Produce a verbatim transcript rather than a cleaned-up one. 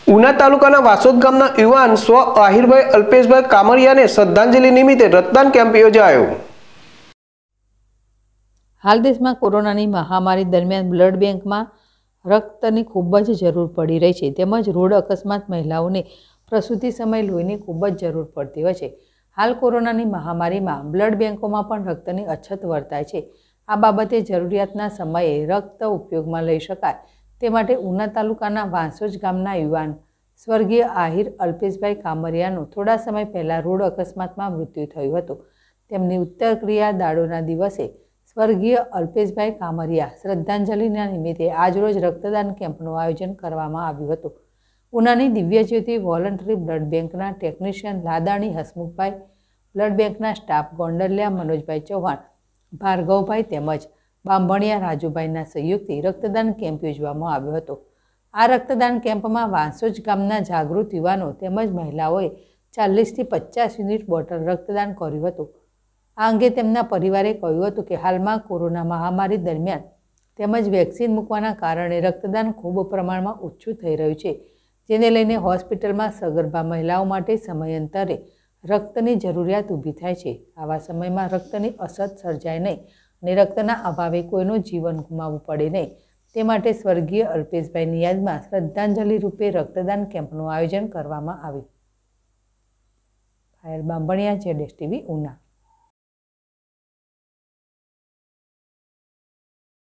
ઉના તાલુકાના વાસોદ ગામના યુવાન સ્વ આહિરભાઈ અલ્પેશભાઈ કામરિયાને શ્રદ્ધાંજલિ નિમિત્તે રક્તદાન કેમ્પ યોજાયો। હાલ દેશમાં કોરોનાની મહામારી દરમિયાન બ્લડ બેંકમાં રક્તની ખૂબ જ જરૂર પડી રહી છે, તેમજ રોડ અકસ્માત મહિલાઓને પ્રસૂતિ સમયે લોહીની ખૂબ જ જરૂર પડતી હોય છે। હાલ કોરોનાની મહામારીમાં બ્લડ બેંકોમાં પણ રક્તની અછત વર્તાય છે। આ બાબતે જરૂરિયાતના સમયે રક્ત ઉપયોગમાં લઈ શકાય તે માટે ઉના તાલુકાના વાંસોજ ગામના યુવાન સ્વર્ગીય આહિર અલ્પેશભાઈ કામરિયાનું થોડા સમય પહેલા રોડ અકસ્માતમાં મૃત્યુ થયું હતું। તેમની ઉત્તરક્રિયા દાડોના દિવસે સ્વર્ગીય અલ્પેશભાઈ કામરિયા શ્રદ્ધાંજલિના નિમિત્તે આજરોજ રક્તદાન કેમ્પનું આયોજન કરવામાં આવ્યું હતું। ઉનાની દિવ્યજ્યોતિ વોલન્ટરી બ્લડ બેંકના ટેકનિશિયન લાદાણી હસમુખભાઈ, બ્લડ બેંકના સ્ટાફ ગોંડલિયા મનોજભાઈ ચૌહાણ, ભાર્ગવભાઈ તેમજ બાંભણિયા રાજુભાઈના સહયોગથી રક્તદાન કેમ્પ યોજવામાં આવ્યો હતો। આ રક્તદાન કેમ્પમાં વાંસોજ ગામના જાગૃત યુવાનો તેમજ મહિલાઓએ ચાલીસથી પચાસ યુનિટ બોટલ રક્તદાન કર્યું હતું। આ અંગે તેમના પરિવારે કહ્યું હતું કે હાલમાં કોરોના મહામારી દરમિયાન તેમજ વેક્સિન મૂકવાના કારણે રક્તદાન ખૂબ પ્રમાણમાં ઓછું થઈ રહ્યું છે, જેને લઈને હોસ્પિટલમાં સગર્ભા મહિલાઓ માટે સમયાંતરે રક્તની જરૂરિયાત ઊભી થાય છે। આવા સમયમાં રક્તની અછત સર્જાય નહીં અને રક્તના અભાવે કોઈનું જીવન ગુમાવવું પડે નહીં તે માટે સ્વર્ગીય અલ્પેશભાઈની યાદમાં શ્રદ્ધાંજલિ રૂપે રક્તદાન કેમ્પનું આયોજન કરવામાં આવ્યું। ફાયર બાંભણિયા જેડેશ ટીવી ઉના।